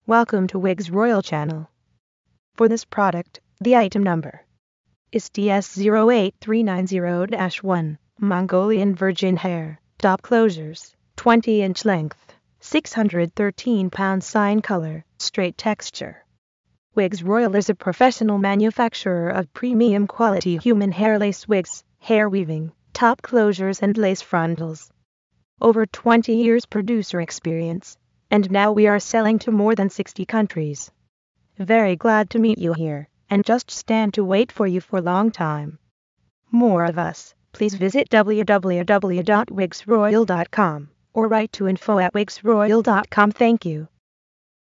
Welcome to Wigsroyal channel. For this product, the item number is TS-08390-1, Mongolian virgin hair, top closures, 20-inch length, 613 pounds sign color, straight texture. Wigsroyal is a professional manufacturer of premium quality human hair lace wigs, hair weaving, top closures and lace frontals. Over 20 years producer experience. And now we are selling to more than 60 countries. Very glad to meet you here, and just stand to wait for you for a long time. More of us, please visit www.wigsroyal.com or write to info@wigsroyal.com. Thank you.